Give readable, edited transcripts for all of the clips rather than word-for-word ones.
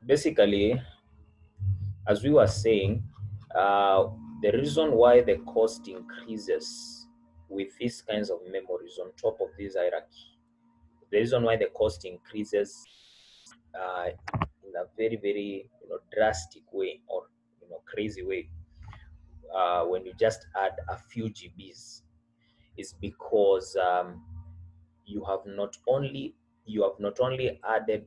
basically, as we were saying, the reason why the cost increases with these kinds of memories on top of this hierarchy, the reason why the cost increases in a very, very drastic way, or crazy way, when you just add a few GBs, is because you have not only added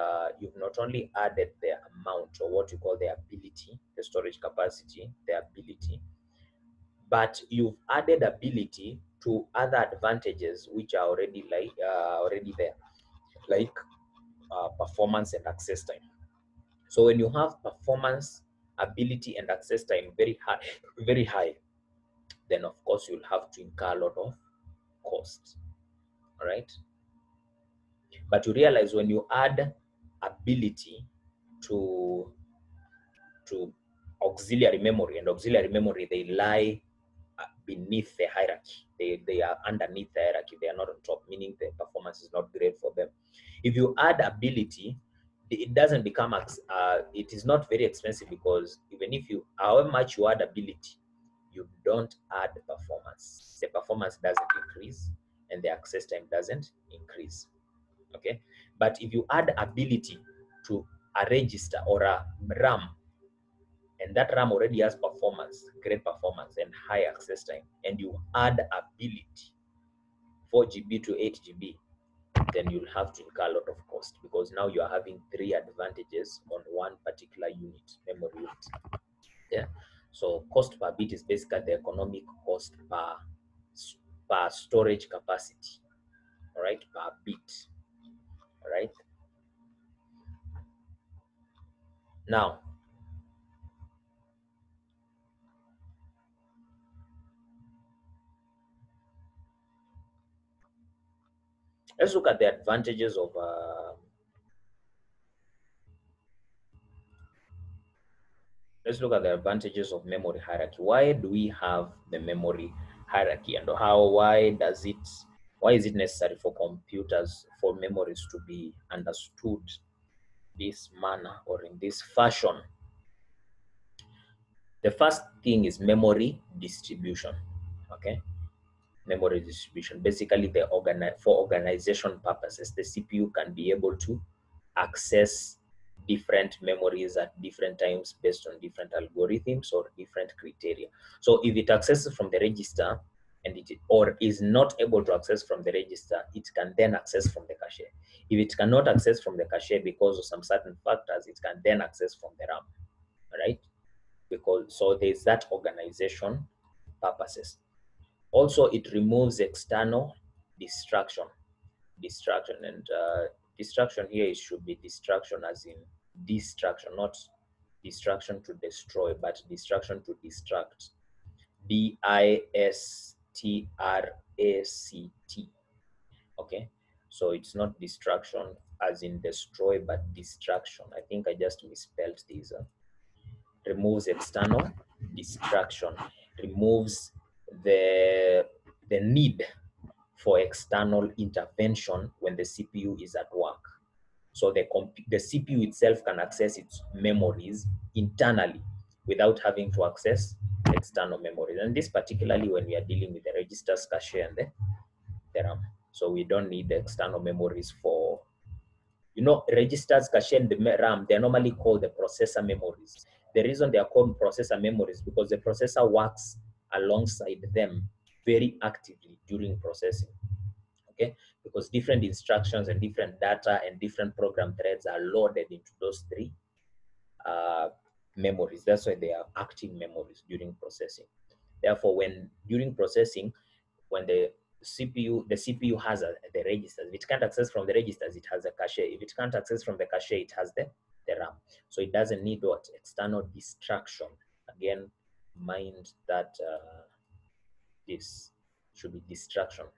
the amount, or what you call the ability, the storage capacity, the ability, but you've added ability to other advantages which are already already there, like performance and access time. So when you have performance, ability, and access time very high, then of course you'll have to incur a lot of cost. All right. But you realize when you add ability to auxiliary memory, and auxiliary memory, they lie beneath the hierarchy. They are underneath the hierarchy. They are not on top, meaning the performance is not great for them. If you add ability, it doesn't become it is not very expensive, because even if you, however much you add ability, you don't add performance. The performance doesn't increase and the access time doesn't increase. Okay, but if you add ability to a register or a RAM, and that RAM already has performance, great performance and high access time, and you add ability 4 GB to 8 GB, then you'll have to incur a lot of cost, because now you are having three advantages on one particular unit, memory unit. Yeah. So cost per bit is basically the economic cost per storage capacity. All right, per bit. All right. Now, let's look at the advantages of memory hierarchy. Why do we have the memory hierarchy, and why is it necessary for computers, for memories to be understood this manner or in this fashion? The first thing is memory distribution. Okay, memory distribution. Basically, for organization purposes, the CPU can be able to access different memories at different times based on different algorithms or different criteria. So if it accesses from the register and or is not able to access from the register, it can then access from the cache. If it cannot access from the cache because of some certain factors, it can then access from the RAM, right? So there's that organization purposes. Also, it removes external distraction. And distraction here, it should be distraction as in distraction, not distraction to destroy, but distraction to distract. DISTRACT. Okay, so it's not distraction as in destroy, but distraction. I think I just misspelled these. Removes external distraction, removes the need for external intervention when the CPU is at work. So the CPU itself can access its memories internally without having to access external memories. And this particularly when we are dealing with the registers, cache, and the RAM. So we don't need the external memories for, registers, cache, and the RAM. They're normally called the processor memories. The reason they are called processor memories because the processor works alongside them very actively during processing. Okay, because different instructions and different data and different program threads are loaded into those three memories. That's why they are active memories during processing. Therefore, during processing, when the CPU has the registers. If it can't access from the registers, it has a cache. If it can't access from the cache, it has the RAM. So it doesn't need what? External distraction. Again, mind that this should be distraction.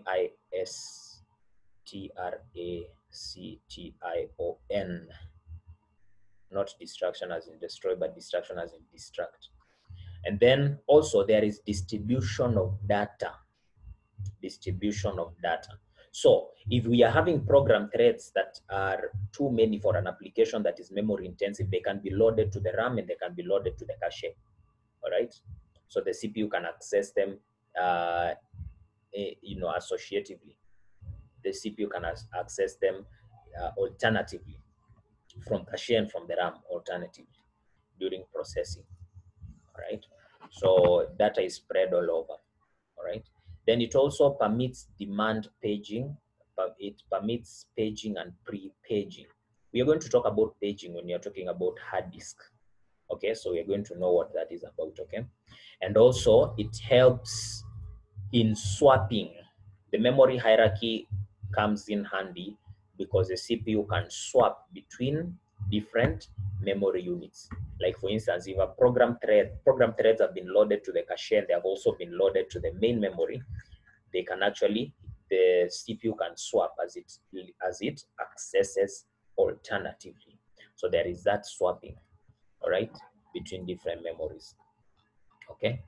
DISTRACTION. Not distraction as in destroy, but distraction as in distract. And then also there is distribution of data. So if we are having program threads that are too many for an application that is memory intensive, they can be loaded to the RAM and they can be loaded to the cache. All right. So the CPU can access them, associatively. The CPU can access them alternatively from cache and from the RAM alternatively during processing. All right. So data is spread all over. All right. Then it also permits demand paging, but it permits paging and pre-paging. We are going to talk about paging when you're talking about hard disk. Okay, so we're going to know what that is about. Okay, and also it helps in swapping. The memory hierarchy comes in handy because the CPU can swap between different memory units. Like for instance, if a program threads have been loaded to the cache and they have also been loaded to the main memory, they can actually, the CPU can swap as it accesses alternatively. So there is that swapping, all right, between different memories. Okay.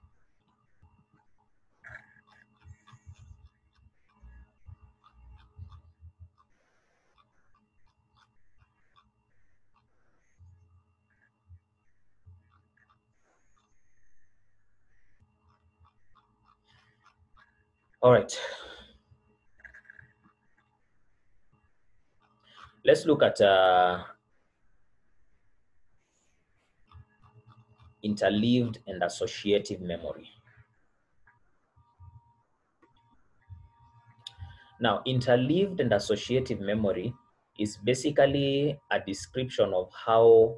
All right. Let's look at interleaved and associative memory. Now, interleaved and associative memory is basically a description of how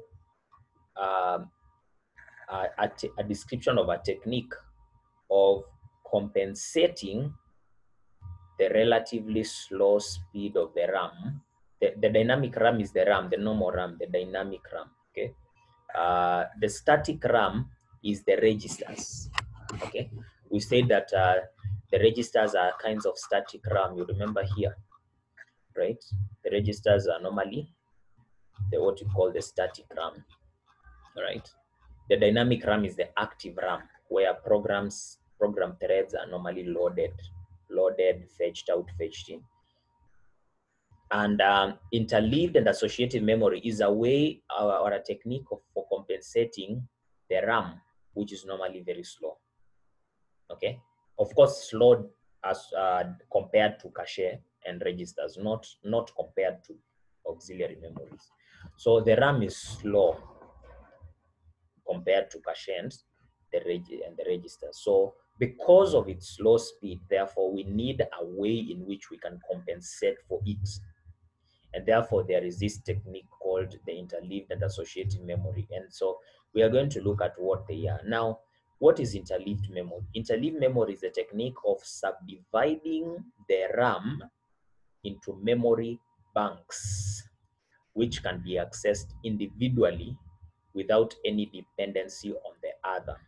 a description of a technique of compensating the relatively slow speed of the RAM. The dynamic RAM is the RAM, the normal RAM, the dynamic RAM. Okay. The static RAM is the registers. Okay. We said that the registers are kinds of static RAM. You remember here, right? The registers are normally what you call the static RAM, right? The dynamic RAM is the active RAM, where program threads are normally loaded, fetched out, fetched in. And interleaved and associative memory is a way or a technique for compensating the RAM, which is normally very slow. Okay, of course, slow as compared to cache and registers, not compared to auxiliary memories. So the RAM is slow compared to cache and the register. So because of its slow speed, therefore, we need a way in which we can compensate for it. And therefore, there is this technique called the interleaved and associative memory. And so we are going to look at what they are. Now, what is interleaved memory? Interleaved memory is a technique of subdividing the RAM into memory banks, which can be accessed individually without any dependency on the other.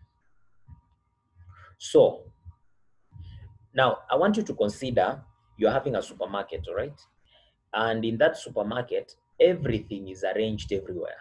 So now I want you to consider you're having a supermarket, all right? And in that supermarket, everything is arranged everywhere.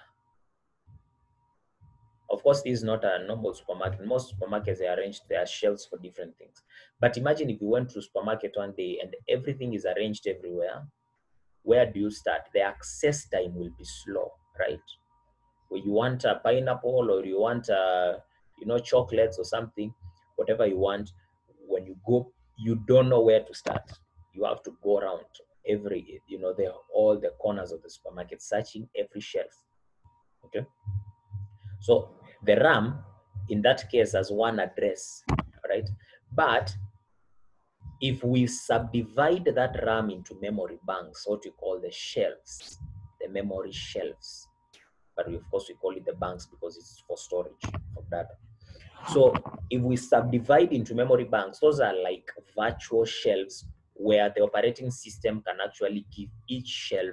Of course, this is not a normal supermarket. Most supermarkets, they arrange their shelves for different things. But imagine if you went to a supermarket one day and everything is arranged everywhere, where do you start? The access time will be slow, right? Where you want a pineapple or you want chocolates or something, whatever you want, when you go, you don't know where to start. You have to go around all the corners of the supermarket, searching every shelf. Okay. So the RAM in that case has one address, right? But if we subdivide that RAM into memory banks, what we call the shelves, the memory shelves, but of course we call it the banks because it's for storage of data. So if we subdivide into memory banks, those are like virtual shelves where the operating system can actually give each shelf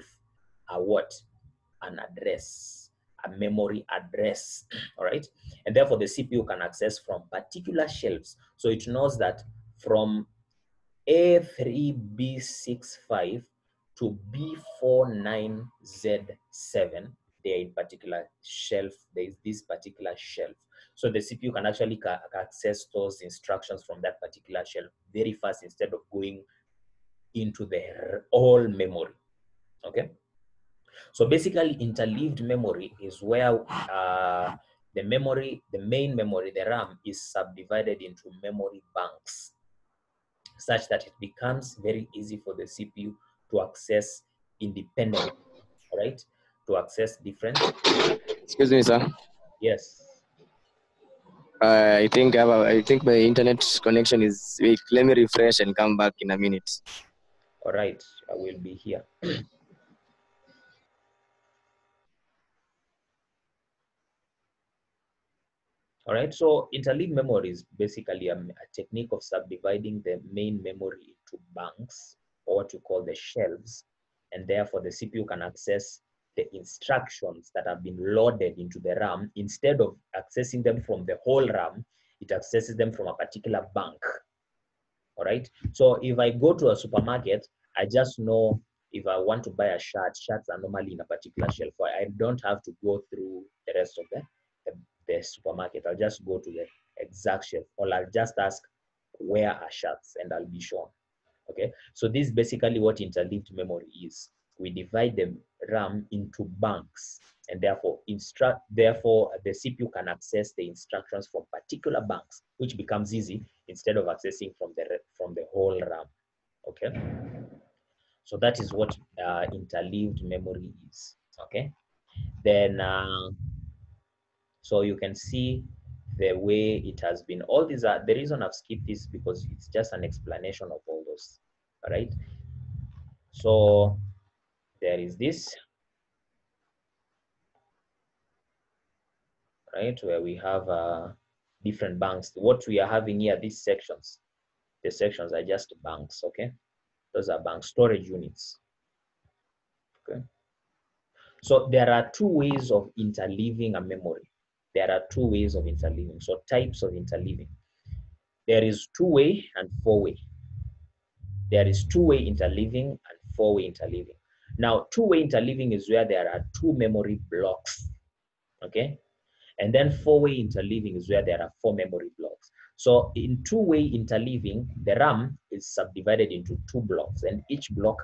an address, a memory address, all right? And therefore the CPU can access from particular shelves. So it knows that from A3B65 to B49Z7, there is particular shelf, there is this particular shelf. So the CPU can actually access those instructions from that particular shelf very fast instead of going into the whole memory. Okay. So basically, interleaved memory is where the main memory, the RAM, is subdivided into memory banks, such that it becomes very easy for the CPU to access independently, right? To access different. Excuse me, sir. Yes. I think my internet connection is weak. Let me refresh and come back in a minute. All right. I will be here. All right, so interleaved memory is basically a technique of subdividing the main memory into banks, or what you call the shelves, and therefore the CPU can access the instructions that have been loaded into the RAM. Instead of accessing them from the whole RAM, it accesses them from a particular bank. All right, so if I go to a supermarket, I just know if I want to buy a shirt, shirts are normally in a particular shelf. I don't have to go through the rest of the supermarket. I'll just go to the exact shelf, or I'll just ask where are shirts, and I'll be shown. Okay, so this is basically what interleaved memory is. We divide the RAM into banks, and therefore the CPU can access the instructions from particular banks, which becomes easy instead of accessing from the whole RAM. Okay, so that is what interleaved memory is. Okay, then so you can see the way it has been. All these are the reason I've skipped this, because it's just an explanation of all those. All right, so there is this, right, where we have different banks. What we are having here, these sections, the sections are just banks. Okay, those are bank storage units. Okay, so there are two ways of interleaving a memory. There are two ways of interleaving. So types of interleaving. There is two-way and four-way. There is two-way interleaving and four-way interleaving. Now, two-way interleaving is where there are two memory blocks. Okay, and then four-way interleaving is where there are four memory blocks. So in two-way interleaving, the RAM is subdivided into two blocks, and each block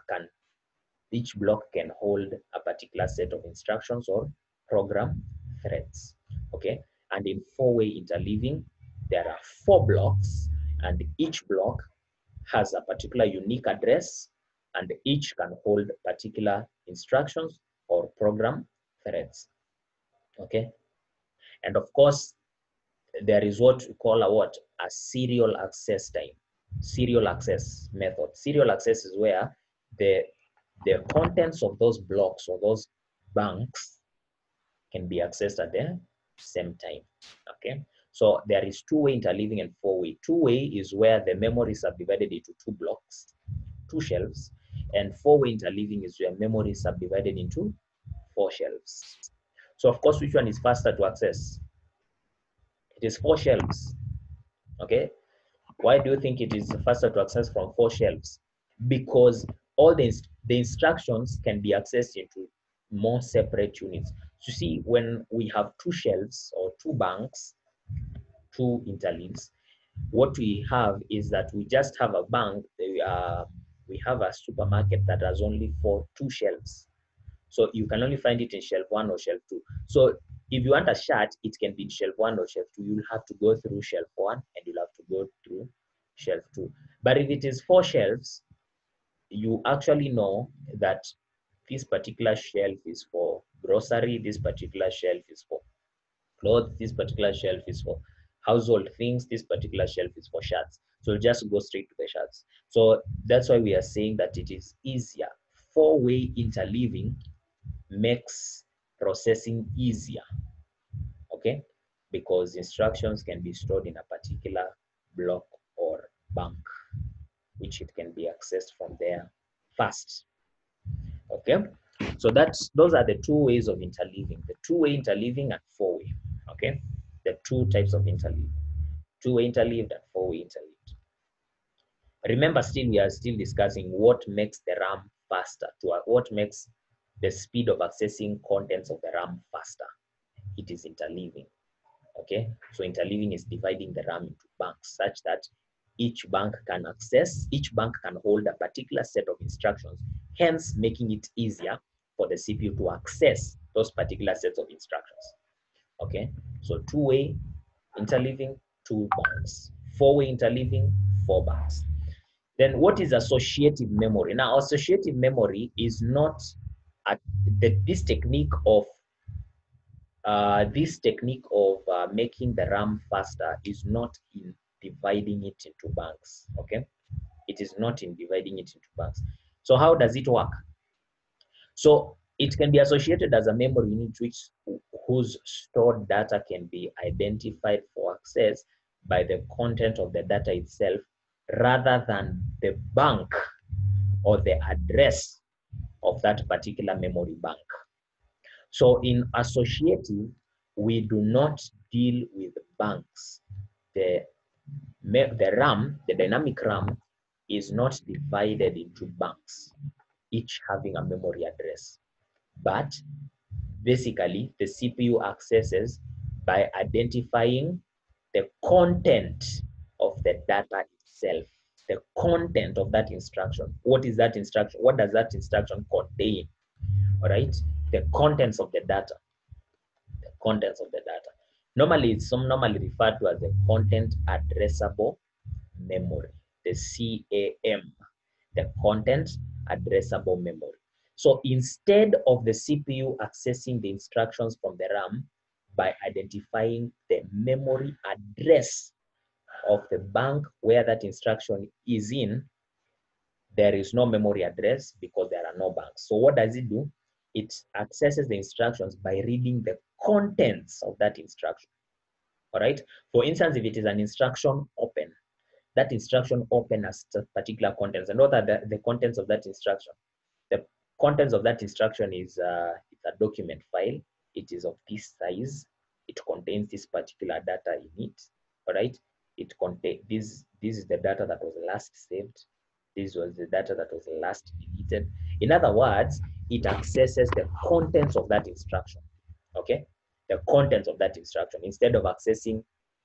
can hold a particular set of instructions or program threads. Okay, and in four-way interleaving, there are four blocks, and each block has a particular unique address, and each can hold particular instructions or program threads. Okay, and of course, there is what we call a serial access time, serial access method. Serial access is where the contents of those blocks or those banks can be accessed at the same time. Okay, so there is two-way interleaving and four-way. Two-way is where the memory is subdivided into two blocks, two shelves, and four-way interleaving is where memory is subdivided into four shelves. So of course, which one is faster to access? It is four shelves. Okay, why do you think it is faster to access from four shelves? Because all the instructions can be accessed into more separate units. So you see, when we have two shelves or two banks, two interleaves, what we have is that we just have a bank. We have a supermarket that has only two shelves. So you can only find it in shelf one or shelf two. So if you want a shirt, it can be in shelf one or shelf two. You'll have to go through shelf one, and you'll have to go through shelf two. But if it is four shelves, you actually know that this particular shelf is for grocery, this particular shelf is for clothes, this particular shelf is for household things, this particular shelf is for shirts. So just go straight to the shirts. So that's why we are saying that it is easier. Four-way interleaving makes processing easier, okay? Because instructions can be stored in a particular block or bank, which it can be accessed from there fast, okay? So those are the two ways of interleaving, the two-way interleaving and four-way, okay? The two types of interleaving, two-way interleaved and four-way interleaved. Remember, we are still discussing what makes the RAM faster, what makes the speed of accessing contents of the RAM faster. It is interleaving. Okay, so interleaving is dividing the RAM into banks such that each bank can access, each bank can hold a particular set of instructions, hence making it easier for the CPU to access those particular sets of instructions. Okay, so two-way interleaving, 2 banks, four-way interleaving, 4 banks. Then what is associative memory? Now, associative memory is not this technique of making the RAM faster is not in dividing it into banks. Okay, it is not in dividing it into banks. So how does it work? So it can be associated as a memory unit whose stored data can be identified for access by the content of the data itself rather than the bank or the address of that particular memory bank. So in associative, we do not deal with banks. The RAM, the dynamic RAM, is not divided into banks, each having a memory address. But basically, the CPU accesses by identifying the content of the data itself, the content of that instruction. What is that instruction? What does that instruction contain? All right, the contents of the data, the contents of the data. Normally, it's normally referred to as the content addressable memory, the CAM, the content addressable memory. So instead of the CPU accessing the instructions from the RAM by identifying the memory address of the bank where that instruction is in, there is no memory address because there are no banks. So what does it do? It accesses the instructions by reading the contents of that instruction. All right. For instance, if it is an instruction open, that instruction open has particular contents. And what are the contents of that instruction? The contents of that instruction is it's a document file. It is of this size. It contains this particular data in it. All right. It contains this. This is the data that was last saved. This was the data that was last deleted. In other words, it accesses the contents of that instruction. Okay, the contents of that instruction instead of accessing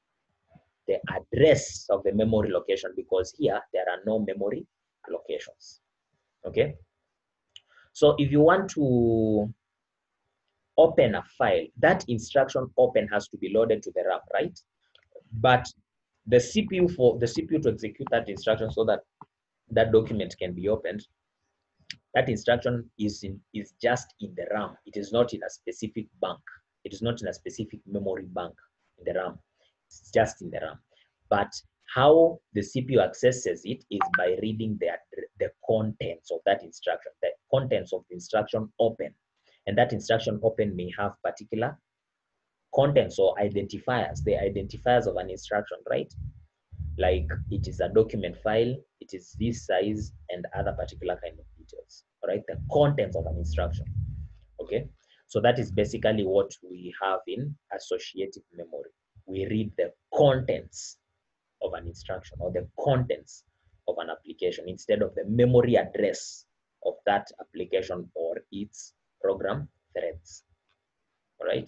the address of the memory location, because here there are no memory locations. Okay, so if you want to open a file, that instruction open has to be loaded to the RAM, right? But the CPU, for the CPU to execute that instruction so that that document can be opened, that instruction is just in the RAM. It is not in a specific bank. It is not in a specific memory bank in the RAM. It's just in the RAM. But how the CPU accesses it is by reading the contents of that instruction, the contents of the instruction open. And that instruction open may have particular contents or identifiers, the identifiers of an instruction, right? Like it is a document file, it is this size, and other particular kind of details, all right? The contents of an instruction, okay? So that is basically what we have in associative memory. We read the contents of an instruction or the contents of an application instead of the memory address of that application or its program threads, all right?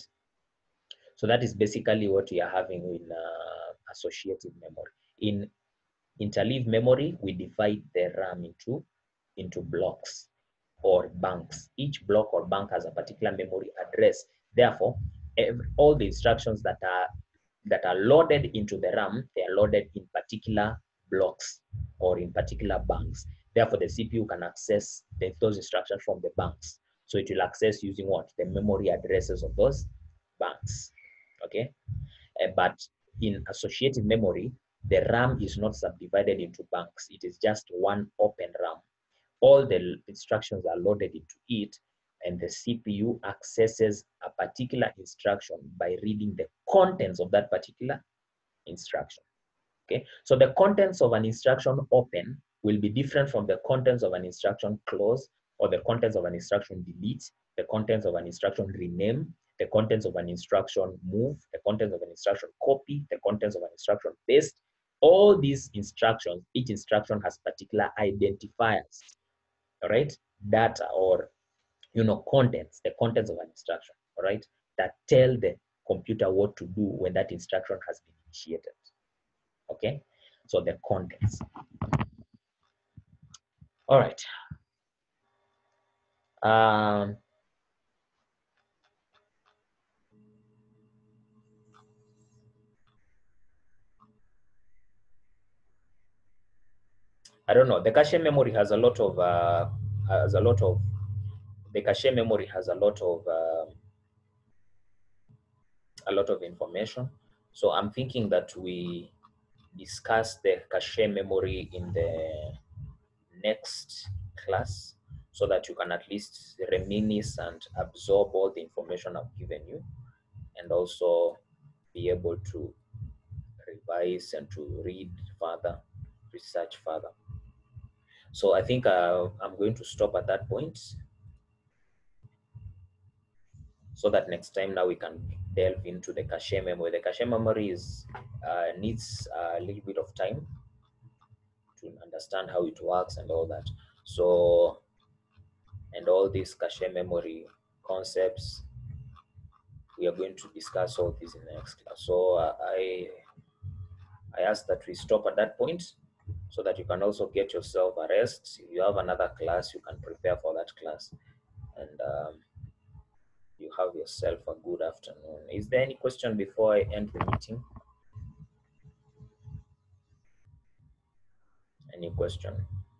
So that is basically what we are having in associative memory. In interleave memory, we divide the RAM into blocks or banks. Each block or bank has a particular memory address. Therefore, all the instructions that are loaded into the RAM, they are loaded in particular blocks or in particular banks. Therefore, the CPU can access those instructions from the banks. So it will access using what? The memory addresses of those banks. Okay, but in associative memory, the RAM is not subdivided into banks. It is just one open RAM. All the instructions are loaded into it, and the CPU accesses a particular instruction by reading the contents of that particular instruction. Okay, so the contents of an instruction open will be different from the contents of an instruction close, or the contents of an instruction delete, the contents of an instruction rename, the contents of an instruction move, the contents of an instruction copy, the contents of an instruction paste. All these instructions, each instruction has particular identifiers, all right? Data or, contents, the contents of an instruction, all right? That tell the computer what to do when that instruction has been initiated, okay? So the context. All right. I don't know. The cache memory has a lot of the cache memory has a lot of information. So I'm thinking that we discuss the cache memory in the next class, so that you can at least reminisce and absorb all the information I've given you, and also be able to revise and to read further, research further. So I think I'm going to stop at that point, so that next time now we can delve into the cache memory. The cache memory needs a little bit of time to understand how it works and all that. So, and all these cache memory concepts, we are going to discuss all these in the next class. So I ask that we stop at that point, so that you can also get yourself a rest. If you have another class, you can prepare for that class, and you have yourself a good afternoon. Is there any question before I end the meeting? Any question?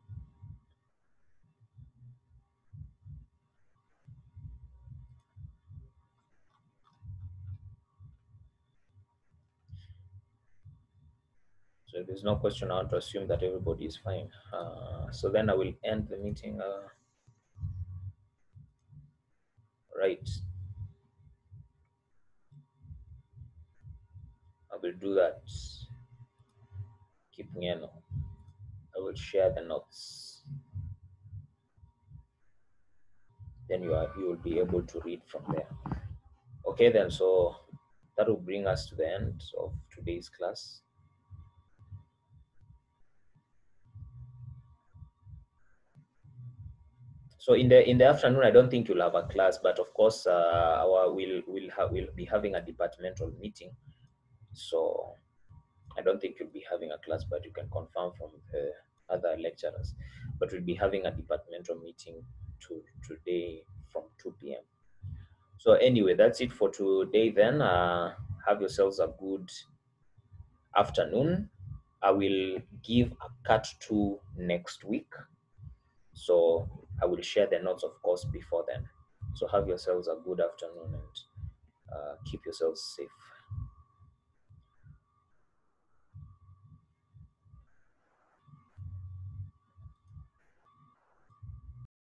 So if there's no question, I want to assume that everybody is fine. So then I will end the meeting. Right. I will do that. Keep me on. I will share the notes. Then you will be able to read from there. Okay then, so that will bring us to the end of today's class. So in the afternoon, I don't think you'll have a class, but of course, we'll be having a departmental meeting. So I don't think you'll be having a class, but you can confirm from the other lecturers. But we'll be having a departmental meeting today from 2 p.m. So anyway, that's it for today then. Have yourselves a good afternoon. I will give a cut 2 next week. So I will share the notes, of course, before then. So have yourselves a good afternoon, and keep yourselves safe.